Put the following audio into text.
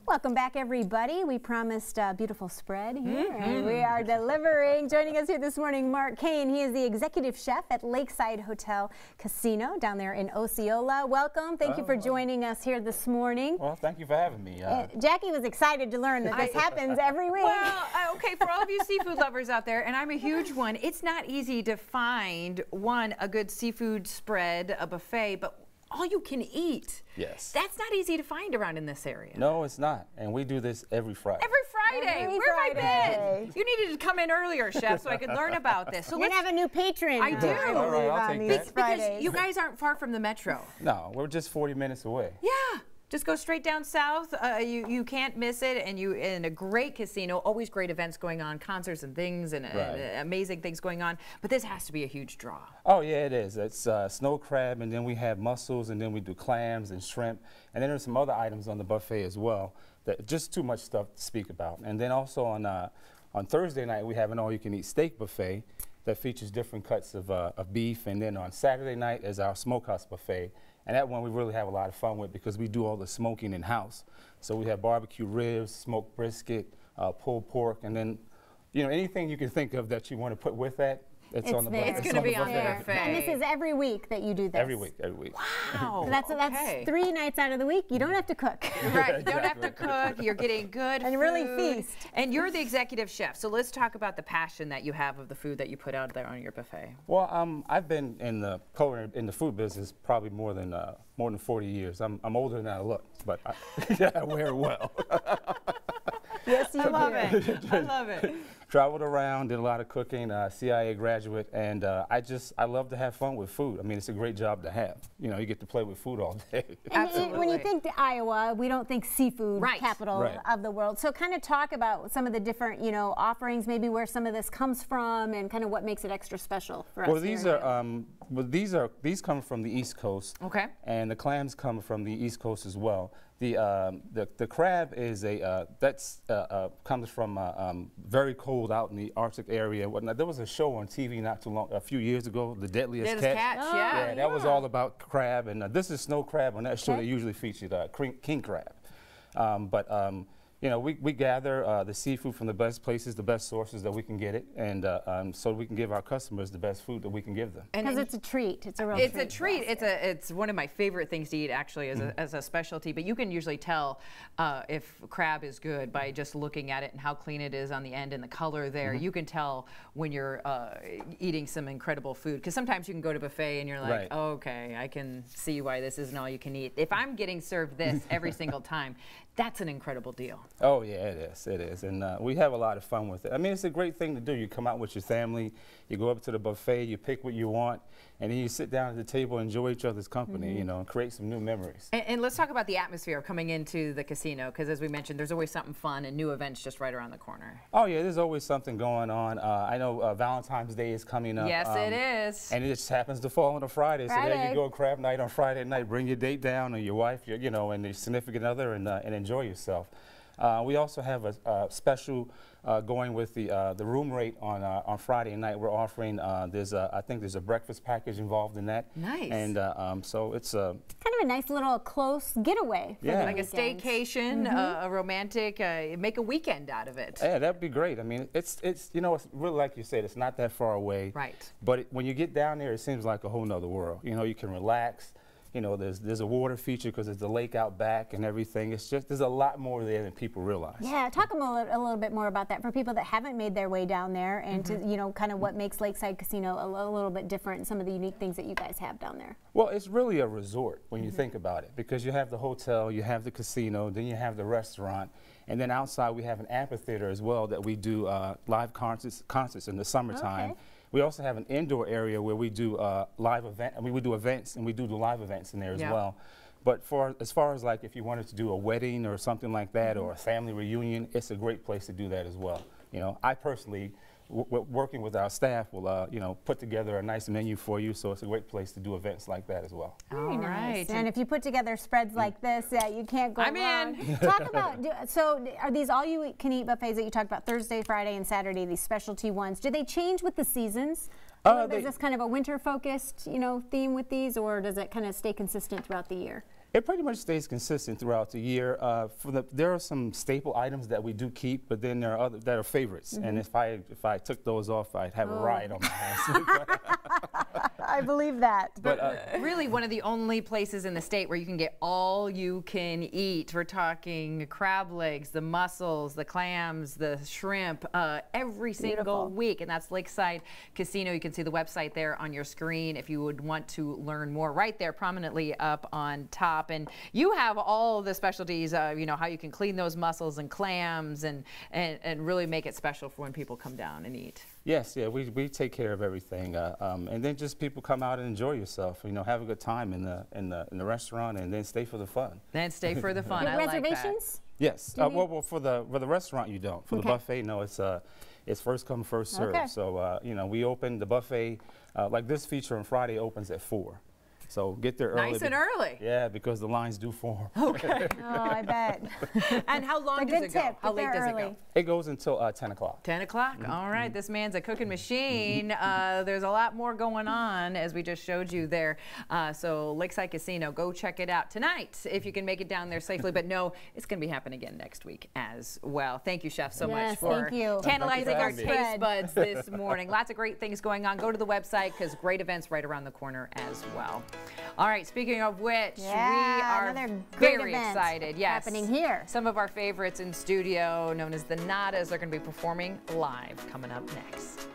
Welcome back, everybody. We promised a beautiful spread here, and we are delivering. Joining us here this morning, Mark Kane. He is the executive chef at Lakeside Hotel Casino down there in Osceola. Welcome. Thank you for joining us here this morning. Well, thank you for having me. Jackie was excited to learn that this happens every week. Well, okay, for all of you seafood lovers out there, and I'm a huge one, it's not easy to find, a good seafood spread, a buffet, but all you can eat. Yes. That's not easy to find around in this area. No, it's not. And we do this every Friday. Every Friday. Where have I been? You needed to come in earlier, Chef, so I could learn about this. So we have a new patron. I do. All right, I'll take that. Because you guys aren't far from the metro. No, we're just 40 minutes away. Yeah. Just go straight down south. You can't miss it, and you in a great casino. Always great events going on, concerts and things, and amazing things going on. But this has to be a huge draw. Oh yeah, it is. It's snow crab, and then we have mussels, and then we do clams and shrimp, and then there's some other items on the buffet as well. That just too much stuff to speak about. And then also on Thursday night we have an all-you-can-eat steak buffet that features different cuts of beef, and then on Saturday night is our smokehouse buffet. And that one we really have a lot of fun with because we do all the smoking in-house. So we have barbecue ribs, smoked brisket, pulled pork, and then, you know, anything you can think of that you want to put with that, it's on the buffet. It's going to be on the buffet. And this is every week that you do this? Every week, every week. Wow. So that's 3 nights out of the week. You don't have to cook. Right, you don't have to cook. You're getting good and food. really feast. And you're the executive chef, so let's talk about the passion that you have of the food that you put out there on your buffet. Well, I've been in the food business probably more than 40 years. I'm older than I look, but I wear it well. Yes, you do. I love it. I love it. Traveled around, did a lot of cooking, CIA graduate, and I love to have fun with food. I mean, it's a great job to have. You know, you get to play with food all day. And when you think to Iowa, we don't think seafood capital of the world. So kind of talk about some of the different, you know, offerings, maybe where some of this comes from and kind of what makes it extra special for us. Well, these come from the East Coast. Okay. And the clams come from the East Coast as well. The crab is comes from very cold out in the Arctic area and whatnot. There was a show on TV a few years ago, The Deadliest Catch. Yeah, that was all about crab, and this is snow crab. On that show, they usually featured king crab. You know, we gather the seafood from the best places, the best sources that we can get it, and so we can give our customers the best food that we can give them. Because it's a treat. It's a real treat. It's a treat. It's one of my favorite things to eat, actually, as a specialty. But you can usually tell if crab is good by just looking at it and how clean it is on the end and the color there. You can tell when you're eating some incredible food. Because sometimes you can go to a buffet and you're like, oh, okay, I can see why this isn't all you can eat. If I'm getting served this every single time, that's an incredible deal. Oh yeah, it is, and we have a lot of fun with it. I mean, it's a great thing to do. You come out with your family, you go up to the buffet, you pick what you want, and then you sit down at the table and enjoy each other's company, you know, and create some new memories. And let's talk about the atmosphere coming into the casino, because as we mentioned, there's always something fun and new events just right around the corner. Oh yeah, there's always something going on. I know Valentine's Day is coming up. Yes, it is. And it just happens to fall on a Friday, so there you go, crab night on Friday night. Bring your date down, or your wife, you know, and your significant other, and enjoy yourself. We also have a special going with the room rate on Friday night. We're offering I think there's a breakfast package involved in that. Nice. And so it's kind of a nice little close getaway. For like a staycation, a romantic, make a weekend out of it. Yeah, that'd be great. I mean, it's you know, it's really like you said, it's not that far away. Right. But when you get down there, it seems like a whole nother world. You know, you can relax. You know, there's a water feature because there's the lake out back and everything. It's just, there's a lot more there than people realize. Yeah, talk a little bit more about that for people that haven't made their way down there, and to, you know, kind of what makes Lakeside Casino a little bit different and some of the unique things that you guys have down there. Well, it's really a resort when you think about it, because you have the hotel, you have the casino, then you have the restaurant, and then outside we have an amphitheater as well that we do live concerts in the summertime. Okay. We also have an indoor area where we do live events. I mean, we do events, and we do the live events in there as well. But as far as like if you wanted to do a wedding or something like that, or a family reunion, it's a great place to do that as well. You know, I personally, working with our staff, will you know, put together a nice menu for you. So it's a great place to do events like that as well. Very nice. And if you put together spreads like this, you can't go wrong. Talk about, so are these all-you-can-eat buffets that you talked about Thursday, Friday, and Saturday, these specialty ones, do they change with the seasons? Or is this kind of a winter-focused, you know, theme with these, or does it kind of stay consistent throughout the year? It pretty much stays consistent throughout the year. There are some staple items that we do keep, but then there are other that are favorites. And if I took those off, I'd have a riot on my hands. I believe that. But really one of the only places in the state where you can get all you can eat. We're talking crab legs, the mussels, the clams, the shrimp, every single Beautiful. week. And that's Lakeside Casino. You can see the website there on your screen if you would want to learn more. Right there prominently up on top. And you have all the specialties, you know, how you can clean those mussels and clams and really make it special for when people come down and eat. yes, yeah, we take care of everything, and then just people come out and enjoy yourself. You know, have a good time in the restaurant, and then stay for the fun. Then stay for the fun. Good I like that. reservations? Yes. Well, for the restaurant you don't. For the buffet, no. It's first come, first serve. Okay. So you know, we open the buffet like this feature on Friday opens at 4. So get there early. Nice and early. Yeah, because the lines do form. Okay. Oh, I bet. And how long A does good it go? tip. How Get late there does it early. go? It goes until 10 o'clock. 10 o'clock. All right. This man's a cooking machine. There's a lot more going on, as we just showed you there. So Lakeside Casino, go check it out tonight if you can make it down there safely. But no, it's going to be happening again next week as well. Thank you, Chef, so much Yes, for thank you. tantalizing our Thank you for taste having buds this morning. Lots of great things going on. Go to the website because great events right around the corner as well. All right. Speaking of which, we Yeah, are another great very event excited. Yes. happening here. Some of our favorites in studio, known as the Nadas, are going to be performing live coming up next.